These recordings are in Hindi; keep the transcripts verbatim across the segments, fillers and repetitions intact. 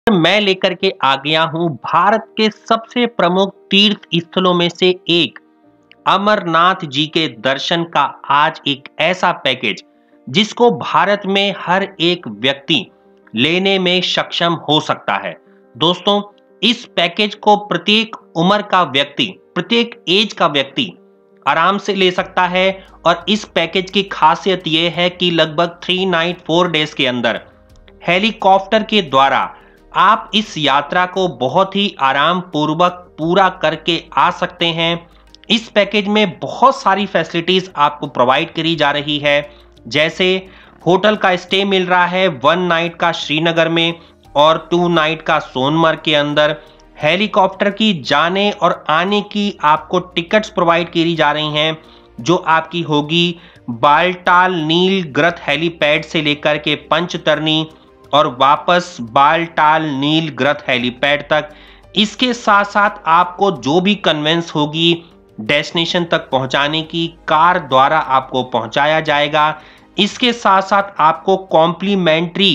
मैं लेकर के आ गया हूं भारत के सबसे प्रमुख तीर्थ स्थलों में से एक अमरनाथ जी के दर्शन का आज एक ऐसा पैकेज जिसको भारत में हर एक व्यक्ति लेने में सक्षम हो सकता है। दोस्तों, इस पैकेज को प्रत्येक उम्र का व्यक्ति, प्रत्येक एज का व्यक्ति आराम से ले सकता है। और इस पैकेज की खासियत यह है कि लगभग थ्री नाइट फोर डेज के अंदर हेलीकॉप्टर के द्वारा आप इस यात्रा को बहुत ही आराम पूर्वक पूरा करके आ सकते हैं। इस पैकेज में बहुत सारी फैसिलिटीज आपको प्रोवाइड करी जा रही है, जैसे होटल का स्टे मिल रहा है वन नाइट का श्रीनगर में और टू नाइट का सोनमर्ग के अंदर। हेलीकॉप्टर की जाने और आने की आपको टिकट्स प्रोवाइड करी जा रही हैं, जो आपकी होगी बालटाल नीलग्रथ हेलीपैड से लेकर के पंचतरनी और वापस बालटाल नीलग्रथ हेलीपैड तक। इसके साथ साथ आपको जो भी कन्वेंस होगी डेस्टिनेशन तक पहुंचाने की, कार द्वारा आपको पहुंचाया जाएगा। इसके साथ साथ आपको कॉम्प्लीमेंट्री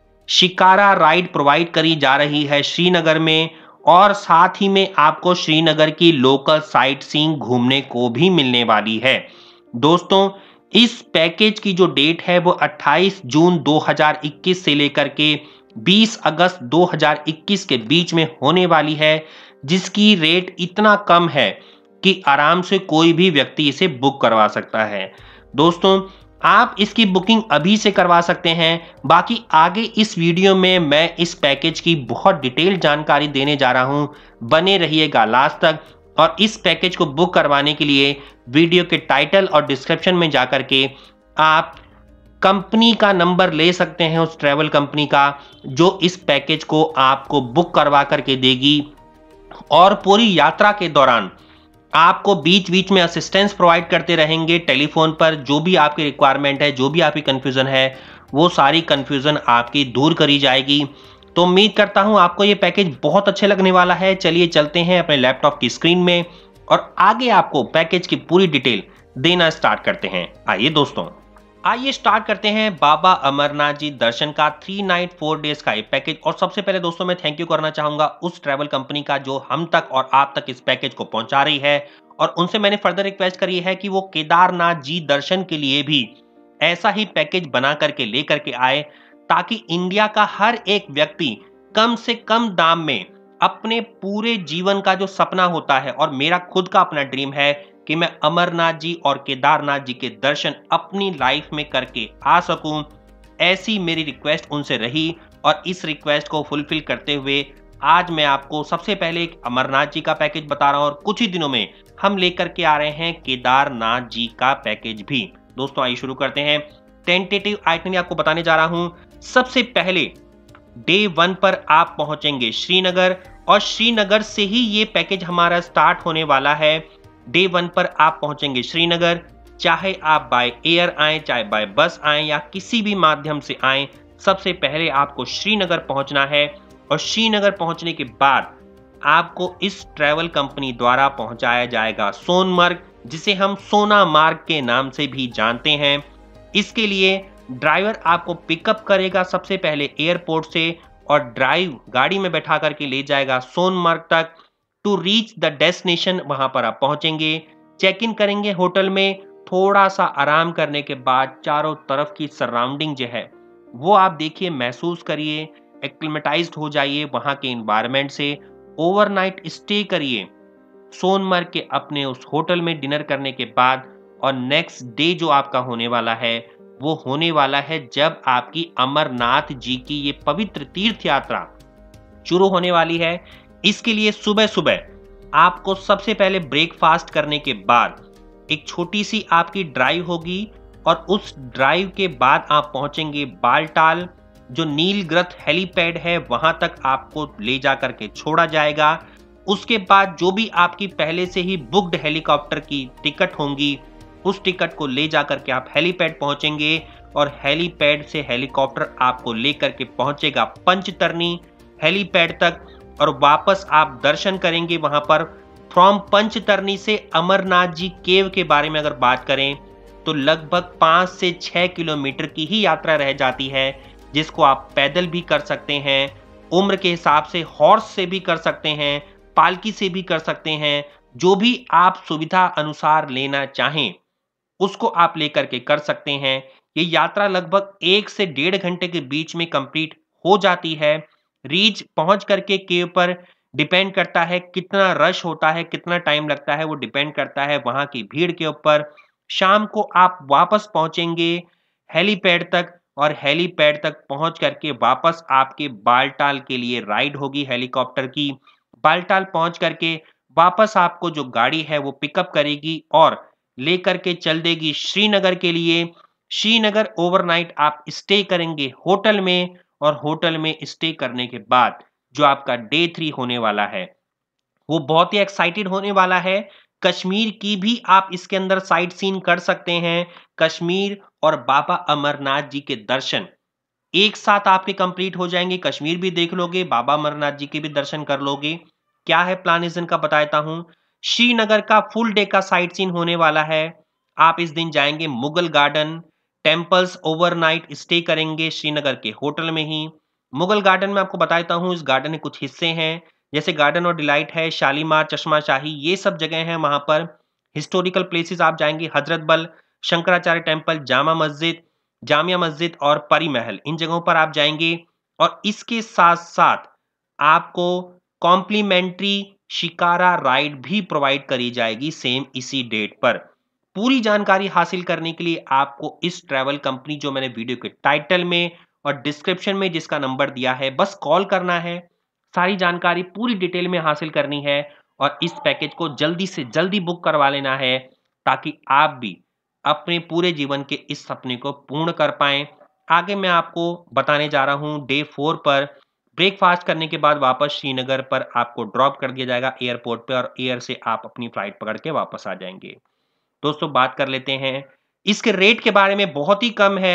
शिकारा राइड प्रोवाइड करी जा रही है श्रीनगर में, और साथ ही में आपको श्रीनगर की लोकल साइट सीइंग घूमने को भी मिलने वाली है। दोस्तों, इस पैकेज की जो डेट है वो अट्ठाईस जून दो हज़ार इक्कीस से लेकर के बीस अगस्त दो हज़ार इक्कीस के बीच में होने वाली है, जिसकी रेट इतना कम है कि आराम से कोई भी व्यक्ति इसे बुक करवा सकता है। दोस्तों, आप इसकी बुकिंग अभी से करवा सकते हैं। बाकी आगे इस वीडियो में मैं इस पैकेज की बहुत डिटेल जानकारी देने जा रहा हूं, बने रहिएगा लास्ट तक। और इस पैकेज को बुक करवाने के लिए वीडियो के टाइटल और डिस्क्रिप्शन में जाकर के आप कंपनी का नंबर ले सकते हैं, उस ट्रैवल कंपनी का जो इस पैकेज को आपको बुक करवा करके देगी। और पूरी यात्रा के दौरान आपको बीच बीच में असिस्टेंस प्रोवाइड करते रहेंगे टेलीफोन पर। जो भी आपकी रिक्वायरमेंट है, जो भी आपकी कंफ्यूजन है, वो सारी कंफ्यूजन आपकी दूर करी जाएगी। तो उम्मीद करता हूं आपको ये पैकेज बहुत अच्छे लगने वाला है। चलिए चलते हैं अपने लैपटॉप की स्क्रीन में और आगे आपको पैकेज की पूरी डिटेल देना स्टार्ट करते हैं। आइए दोस्तों, आइए स्टार्ट करते हैं बाबा अमरनाथ जी दर्शन का थ्री नाइट फोर डेज का ये पैकेज। और सबसे पहले दोस्तों मैं थैंक यू करना चाहूंगा उस ट्रैवल कंपनी का जो हम तक और आप तक इस पैकेज को पहुंचा रही है। और उनसे मैंने फर्दर रिक्वेस्ट करी है कि वो केदारनाथ जी दर्शन के लिए भी ऐसा ही पैकेज बना करके लेकर के आए, ताकि इंडिया का हर एक व्यक्ति कम से कम दाम में अपने पूरे जीवन का जो सपना होता है, और मेरा खुद का अपना ड्रीम है कि मैं अमरनाथ जी और केदारनाथ जी के दर्शन अपनी लाइफ में करके आ सकूं, ऐसी मेरी रिक्वेस्ट उनसे रही। और इस रिक्वेस्ट को फुलफिल करते हुए आज मैं आपको सबसे पहले एक अमरनाथ जी का पैकेज बता रहा हूं, और कुछ ही दिनों में हम लेकर के आ रहे हैं केदारनाथ जी का पैकेज भी। दोस्तों आइए शुरू करते हैं। टेंटेटिव आइटनरी आपको बताने जा रहा हूं। सबसे पहले डे वन पर आप पहुंचेंगे श्रीनगर, और श्रीनगर से ही ये पैकेज हमारा स्टार्ट होने वाला है। डे वन पर आप पहुंचेंगे श्रीनगर, चाहे आप बाय एयर आए, चाहे बाय बस आए, या किसी भी माध्यम से आए, सबसे पहले आपको श्रीनगर पहुंचना है। और श्रीनगर पहुंचने के बाद आपको इस ट्रैवल कंपनी द्वारा पहुंचाया जाएगा सोनमर्ग, जिसे हम सोना मार्ग के नाम से भी जानते हैं। इसके लिए ड्राइवर आपको पिकअप करेगा सबसे पहले एयरपोर्ट से, और ड्राइव गाड़ी में बैठा करके ले जाएगा सोनमर्ग तक। टू रीच द डेस्टिनेशन वहां पर आप पहुंचेंगे, चेक इन करेंगे होटल में, थोड़ा सा आराम करने के बाद चारों तरफ की सराउंडिंग जो है वो आप देखिए, महसूस करिए, एक्लिमेटाइज्ड हो जाइए वहां के एनवायरनमेंट से। ओवरनाइट स्टे करिए सोनमर्ग के अपने उस होटल में डिनर करने के बाद। और नेक्स्ट डे जो आपका होने वाला है वो होने वाला है जब आपकी अमरनाथ जी की ये पवित्र तीर्थ यात्रा शुरू होने वाली है। इसके लिए सुबह सुबह आपको सबसे पहले ब्रेकफास्ट करने के बाद एक छोटी सी आपकी ड्राइव होगी, और उस ड्राइव के बाद आप पहुंचेंगे बालटाल, जो नीलग्रथ हेलीपैड है वहां तक आपको ले जाकर के छोड़ा जाएगा। उसके बाद जो भी आपकी पहले से ही बुक्ड हेलीकॉप्टर की टिकट होंगी, उस टिकट को ले जाकर के आप हेलीपैड पहुंचेंगे, और हेलीपैड से हेलीकॉप्टर आपको लेकर के पहुंचेगा पंचतरनी हेलीपैड तक, और वापस आप दर्शन करेंगे वहां पर। फ्रॉम पंचतरनी से अमरनाथ जी केव के बारे में अगर बात करें तो लगभग पांच से छह किलोमीटर की ही यात्रा रह जाती है, जिसको आप पैदल भी कर सकते हैं, उम्र के हिसाब से हॉर्स से भी कर सकते हैं, पालकी से भी कर सकते हैं, जो भी आप सुविधा अनुसार लेना चाहें, उसको आप लेकर के कर सकते हैं। ये यात्रा लगभग एक से डेढ़ घंटे के बीच में कंप्लीट हो जाती है। रीच पहुँच करके केव पर डिपेंड करता है कितना रश होता है, कितना टाइम लगता है, वो डिपेंड करता है वहाँ की भीड़ के ऊपर। शाम को आप वापस पहुँचेंगे हेलीपैड तक और हेलीपैड तक पहुँच करके वापस आपके बालटाल के लिए राइड होगी हेलीकॉप्टर की। बालटाल पहुँच करके वापस आपको जो गाड़ी है वो पिकअप करेगी और लेकर के चल देगी श्रीनगर के लिए। श्रीनगर ओवरनाइट आप स्टे करेंगे होटल में और होटल में स्टे करने के बाद जो आपका डे थ्री होने वाला है वो बहुत ही एक्साइटेड होने वाला है। कश्मीर की भी आप इसके अंदर साइट सीन कर सकते हैं। कश्मीर और बाबा अमरनाथ जी के दर्शन एक साथ आपके कंप्लीट हो जाएंगे। कश्मीर भी देख लोगे, बाबा अमरनाथ जी के भी दर्शन कर लोगे। क्या है प्लान इस दिन का बता देता हूं। श्रीनगर का फुल डे का साइट सीन होने वाला है। आप इस दिन जाएंगे Mughal garden, temples, overnight stay करेंगे श्रीनगर के होटल में ही। मुगल गार्डन में आपको बता देता हूं, इस गार्डन के कुछ हिस्से हैं, जैसे गार्डन और डिलाइट है, शालीमार, चश्मा शाही, ये सब जगह हैं वहां पर। हिस्टोरिकल प्लेसेस आप जाएंगे हजरत बल, शंकराचार्य टेम्पल, जामा मस्जिद, जामिया मस्जिद और परी महल, इन जगहों पर आप जाएंगे। और इसके साथ साथ आपको कॉम्प्लीमेंट्री शिकारा राइड भी प्रोवाइड करी जाएगी सेम इसी डेट पर। पूरी जानकारी हासिल करने के लिए आपको इस ट्रैवल कंपनी, जो मैंने वीडियो के टाइटल में और डिस्क्रिप्शन में जिसका नंबर दिया है, बस कॉल करना है। सारी जानकारी पूरी डिटेल में हासिल करनी है और इस पैकेज को जल्दी से जल्दी बुक करवा लेना है ताकि आप भी अपने पूरे जीवन के इस सपने को पूर्ण कर पाएं। आगे मैं आपको बताने जा रहा हूं डे फोर पर ब्रेकफास्ट करने के बाद वापस श्रीनगर पर आपको ड्रॉप कर दिया जाएगा एयरपोर्ट पे और एयर से आप अपनी फ्लाइट पकड़ के वापस आ जाएंगे। दोस्तों बात कर लेते हैं इसके रेट के बारे में, बहुत ही कम है।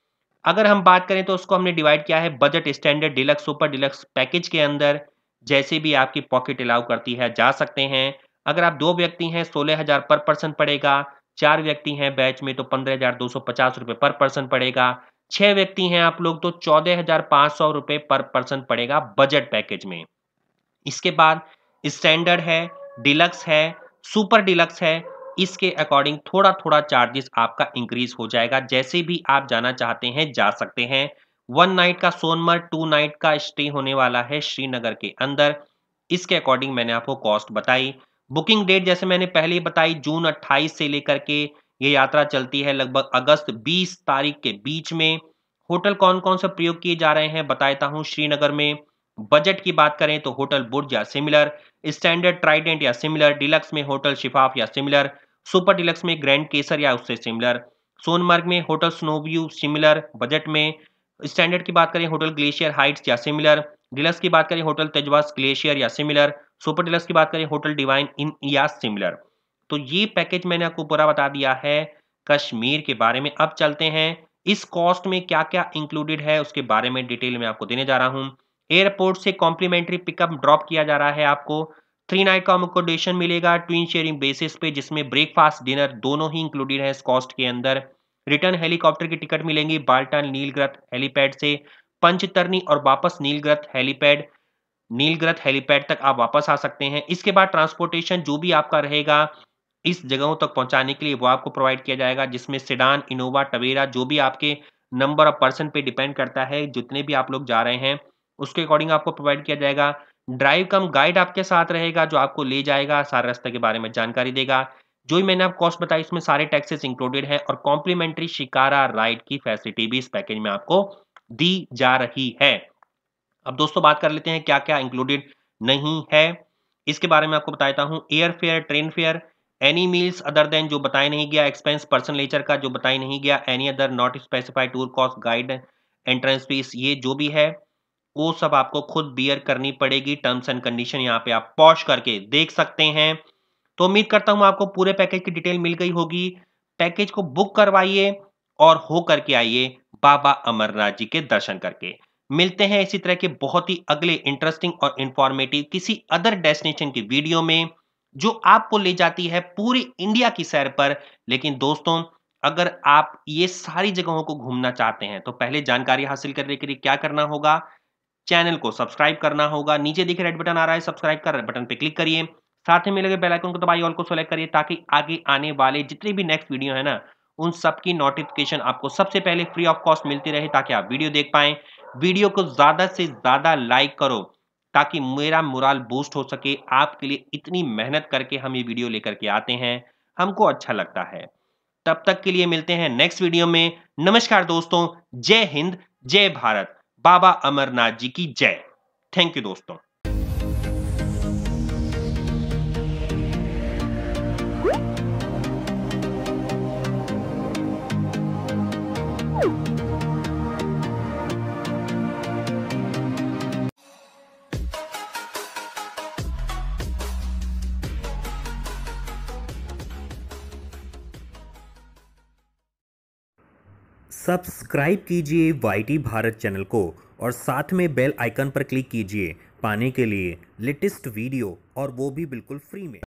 अगर हम बात करें तो उसको हमने डिवाइड किया है budget, standard, deluxe, super deluxe package के अंदर। जैसे भी आपकी पॉकेट अलाउ करती है जा सकते हैं। अगर आप दो व्यक्ति हैं सोलह हजार पर पर्सन पड़ेगा। चार व्यक्ति हैं बैच में तो पंद्रह हजार दो सौ पचास रुपए पर पर्सन पड़ेगा। छह व्यक्ति हैं आप लोग तो चौदह हजार पांच सौ रुपए पर पर्सन पड़ेगा बजट पैकेज में। इसके बाद स्टैंडर्ड है, डिलक्स है, सुपर डिलक्स है, इसके अकॉर्डिंग थोड़ा थोड़ा चार्जेस आपका इंक्रीज हो जाएगा। जैसे भी आप जाना चाहते हैं जा सकते हैं। वन नाइट का सोनमर्ग, टू नाइट का स्टे होने वाला है श्रीनगर के अंदर। इसके अकॉर्डिंग मैंने आपको कॉस्ट बताई। बुकिंग डेट जैसे मैंने पहले ही बताई, जून अट्ठाईस से लेकर के ये यात्रा चलती है लगभग अगस्त बीस तारीख के बीच में। होटल कौन कौन से प्रयोग किए जा रहे हैं बता देता हूं श्रीनगर में। बजट की बात करें तो होटल बुर्ज या सिमिलर, स्टैंडर्ड ट्राइडेंट या सिमिलर, डिलक्स में होटल शिफाफ या सिमिलर, सुपर डिलक्स में ग्रैंड केसर या उससे सिमिलर, सोनमर्ग में होटल स्नोव्यू सिमिलर बजट में। स्टैंडर्ड की बात करें होटल ग्लेशियर हाइट्स या सिमिलर, डिलक्स की बात करें होटल तेजवास ग्लेशियर या सिमिलर, सुपर डिलक्स की बात करें होटल डिवाइन इन या सिमिलर। तो ये पैकेज मैंने आपको पूरा बता दिया है कश्मीर के बारे में। अब चलते हैं इस कॉस्ट में क्या क्या इंक्लूडेड है उसके बारे में डिटेल में आपको देने जा रहा हूं। एयरपोर्ट से कॉम्प्लीमेंट्री पिकअप ड्रॉप किया जा रहा है आपको। थ्री नाइट का अकोमोडेशन मिलेगा ट्विन शेयरिंग बेसिस पे, जिसमें ब्रेकफास्ट डिनर दोनों ही इंक्लूडेड है इस कॉस्ट के अंदर। रिटर्न हेलीकॉप्टर की टिकट मिलेंगी बाल्टाल नीलग्रथ हेलीपैड से पंचतरनी और वापस नीलग्रथ हेलीपैड, नीलग्रथ हेलीपैड तक आप वापस आ सकते हैं। इसके बाद ट्रांसपोर्टेशन जो भी आपका रहेगा इस जगहों तक पहुंचाने के लिए वो आपको प्रोवाइड किया जाएगा, जिसमें सेडान, इनोवा, टवेरा, जो भी आपके नंबर ऑफ पर्सन पे डिपेंड करता है, जितने भी आप लोग जा रहे हैं उसके अकॉर्डिंग आपको प्रोवाइड किया जाएगा। ड्राइव कम गाइड आपके साथ रहेगा जो आपको ले जाएगा, सारे रास्ते के बारे में जानकारी देगा। जो ही मैंने आपको कॉस्ट बताई इसमें सारे टैक्सेस इंक्लूडेड है और कॉम्प्लीमेंट्री शिकारा राइड की फैसिलिटी भी इस पैकेज में आपको दी जा रही है। अब दोस्तों बात कर लेते हैं क्या क्या इंक्लूडेड नहीं है इसके बारे में आपको बताता हूं। Air fare, train fare, any meals other than जो बताया नहीं गया, एक्सपेंस पर्सन लेचर का जो बताया नहीं गया, any other not specified tour cost, guide, entrance fees, ये जो भी है वो सब आपको खुद बियर करनी पड़ेगी। टर्म्स एंड कंडीशन यहाँ पे आप पॉज करके देख सकते हैं। तो उम्मीद करता हूं आपको पूरे पैकेज की डिटेल मिल गई होगी। पैकेज को बुक करवाइए और हो करके आइए बाबा अमरनाथ जी के दर्शन करके। मिलते हैं इसी तरह के बहुत ही अगले इंटरेस्टिंग और इंफॉर्मेटिव किसी अदर डेस्टिनेशन की वीडियो में जो आपको ले जाती है पूरी इंडिया की सैर पर। लेकिन दोस्तों अगर आप ये सारी जगहों को घूमना चाहते हैं तो पहले जानकारी हासिल करने के लिए क्या करना होगा, चैनल को सब्सक्राइब करना होगा। नीचे दिखे रेड बटन आ रहा है, सब्सक्राइब का बटन पे क्लिक करिए। साथ में लगे बेल आइकन को दबाइए, ऑल को सेलेक्ट करिए ताकि आगे आने वाले जितने भी नेक्स्ट वीडियो है ना, उन सब की नोटिफिकेशन आपको सबसे पहले फ्री ऑफ कॉस्ट मिलती रहे ताकि आप वीडियो देख पाएँ। वीडियो को ज़्यादा से ज़्यादा लाइक करो ताकि मेरा मोरल बूस्ट हो सके। आपके लिए इतनी मेहनत करके हम ये वीडियो लेकर के आते हैं, हमको अच्छा लगता है। तब तक के लिए मिलते हैं नेक्स्ट वीडियो में। नमस्कार दोस्तों, जय हिंद, जय भारत, बाबा अमरनाथ जी की जय। थैंक यू दोस्तों। सब्सक्राइब कीजिए वाई टी भारत चैनल को और साथ में बेल आइकन पर क्लिक कीजिए पाने के लिए लेटेस्ट वीडियो, और वो भी बिल्कुल फ्री में।